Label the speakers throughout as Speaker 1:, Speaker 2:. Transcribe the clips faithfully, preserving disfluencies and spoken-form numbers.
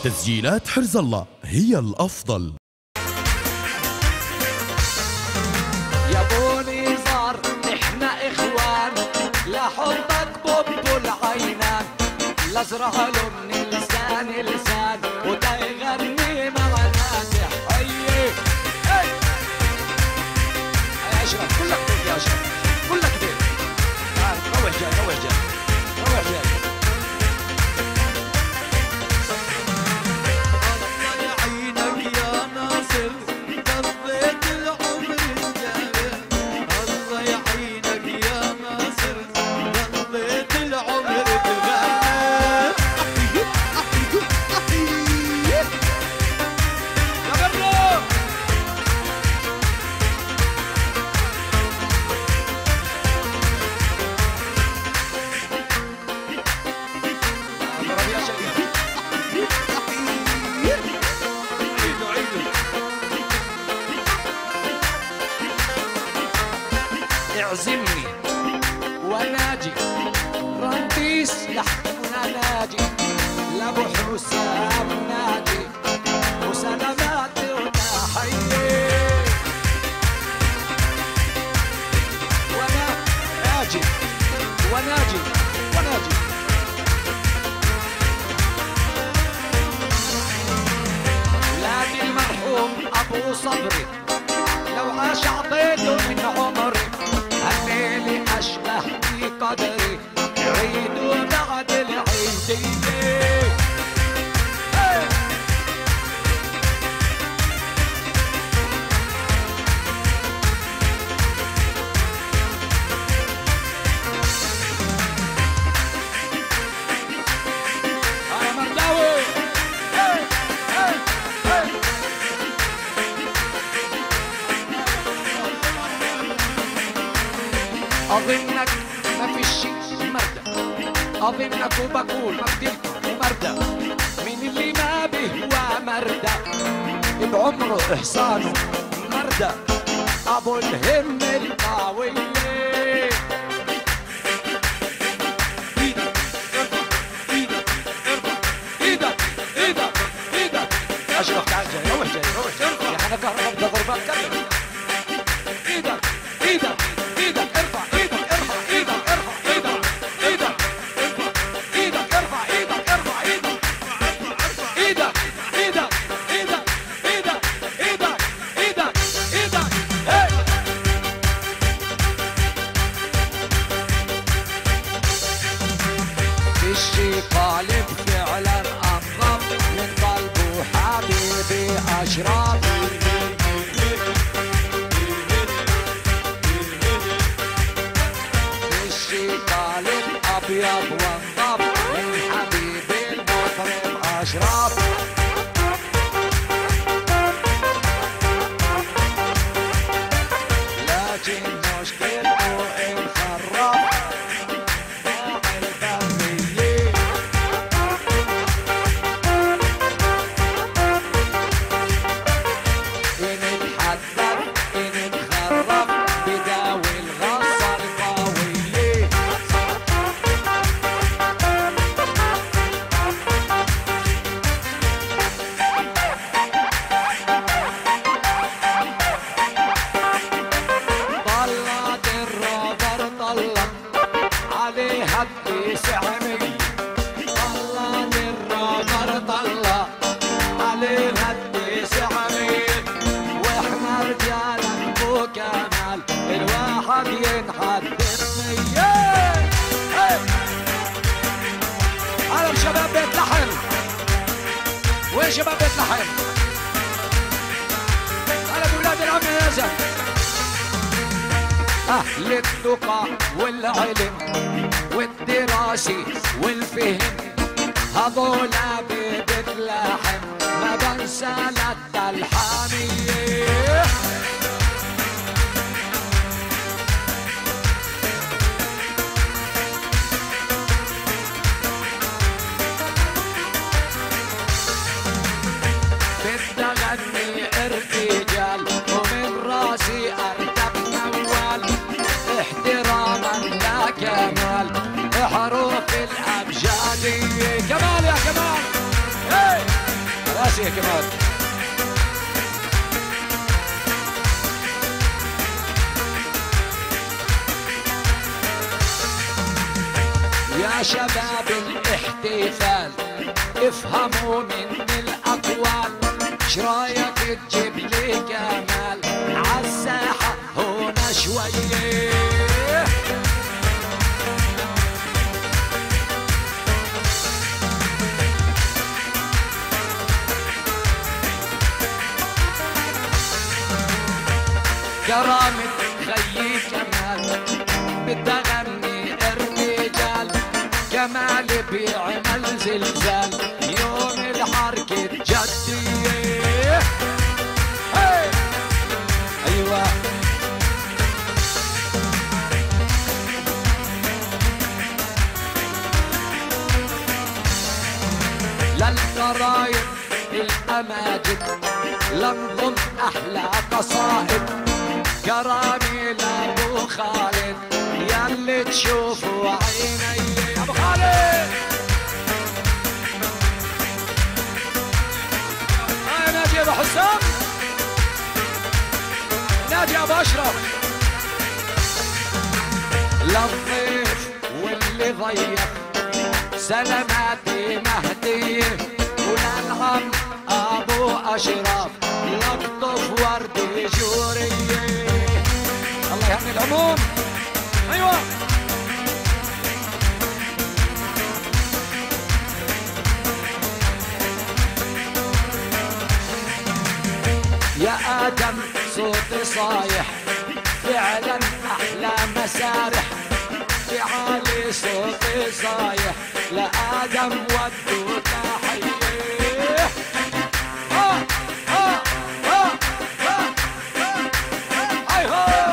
Speaker 1: تسجيلات حرز الله هي الأفضل.
Speaker 2: يا بوني صار احنا اخوان، لحبك بب العينان، لازرع له من لسان لسان ودا يغني معنا تحيي. يا اشرف كلك بيت، يا اشرف كلك بيت. تعال روح جاي روح جاي روح جاي. اعزمني وناجي رنديس يحكمنا ناجي لابو حسام ناجي وسلامات وتحية. وانا ناجي وناجي وناجي لادي المرحوم ابو صبري لو عاش عطيته من عمري، الليل أشبه بقدري يعيدوا بعد العيدية. أنا مرداوي أظنك ما في شيء مردة، أظنك وبقول مردلكم ومردة، مين اللي ما بهوى مردة بعمره إحسانه مردة أبو الهم القاوية. إيدك ارفع إيدك ارفع إيدك إيدك إيدك. أشرف تعال جاي روح جاي روح جاي يا حنكة رفض ضربات كذا. إيدك إيدك إيدك ارفع إيدك ارفع إيدك ارفع إيدك إيدك ارفع إيدك ارفع إيدك ارفع إيدك إيدك إيدك إيدك إيدك إيدك إيدك إيدك هي. الشي قالب فعلا أقرب من قلبه حبيبي أشرف. أبيض وانضب من حبيبي المطرب أشرف. لكن مشكلته انخرب ضاع البرية. إن انحدر إن انخرب بداوي الغصة القوية. عليها التسعمية طلع الرابر طلع عليها التسعمية، واحنا رجالك بو كمال الواحد ينحدد مية. هلا شباب بيت لحم، وين شباب بيت لحم؟ هلا بولاد العم يا زلمة. أهل التقى والعلم والدراسة والفهم هذولا ببيت لحم ما بنسى لتا الحامية. بدي أغني ارتجال ومن راسي أرتب موال احتراما لا كمال حروف الأبجدية. كمال يا كمال. ميرسي كمان. يا شباب الاحتفال افهموا مني الاقوال، شرايك تجيب لي جمال عالساحة هنا شوية. كرامة خيي كمال بدي اغني الرجال، جمالي بيعمل زلزال يوم الحركة جدية. هي. ايوه للقرايب الاماجد لنظم احلى قصائد، كرامي لابو خالد ياللي تشوفوا عيني. ابو خالد هاي نادي ابو حسام، نادي ابو اشرف، للضيف واللي ضيف سلاماتي مهديه، وللعم ابو اشرف لطف وردي جوريه. الله يهني العموم. ايوه يا ادم صوتي صايح فعلا احلى مسارح، في عالي صوتي صايح لادم ودو تحيه. ها ها ها ها ايوه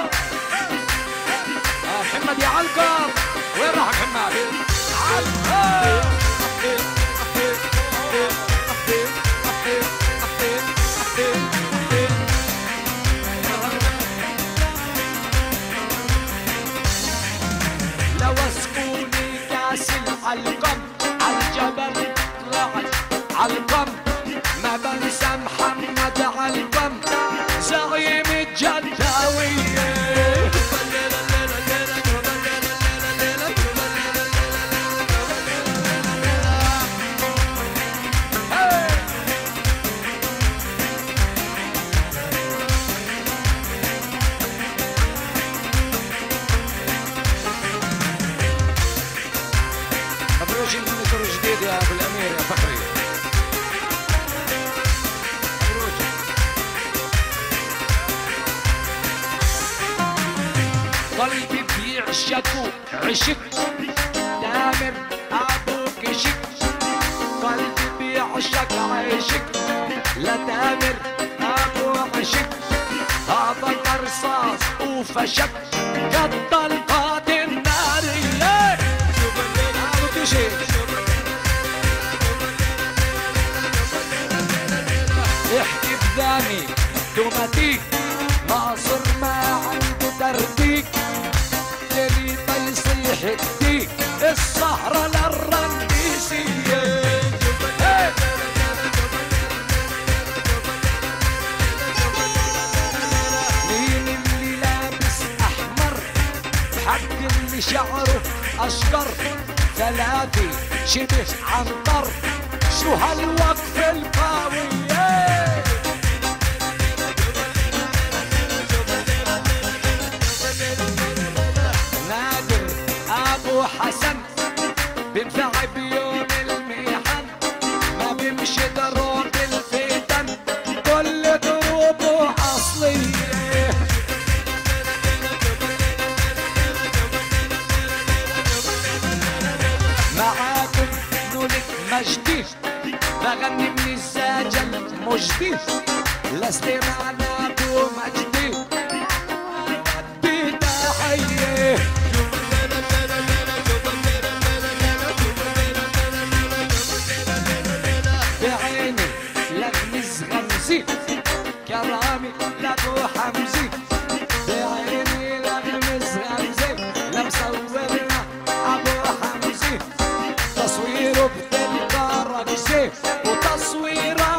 Speaker 2: محمد يا علقم، وين راح محمد؟ علقم لو اسقوني كاس العلقم عالجبل طلعت علقم، ما بنسى محمد علقم زعيم الجداوية. مبروك المنكر جديد يا ابو الامير يا فخري. مبروك. قلبي بيعشقوا عشق تامر ابوك شك، قلبي بيعشق عشق لتامر ابو عشق، هذا قرصاص وفشك قد طلقات النارية. احكي بذاني دوماتيك ناصر ما عنده ترتيك، ليلي بيصيح الديك السهرة للرنديسية. مين اللي لابس احمر حد اللي شعره اشقر، ثلاثي شبه عنطر شو هالوقف القوي. نادر ابو حسن بنفع بيوم المحن، ما بيمشي ضروب الفتن كل ضروبه اصليه. معاكم نولد مجدي بغني من السجل مجدي، لاستمعنا ابو مجدي ودي تحيه. بعيني لغمز غمزي كرامي لابو حمزي، بعيني لغمز غمزي لمصورنا ابو حمزي، تصويره بتلقى رقصي وتصويره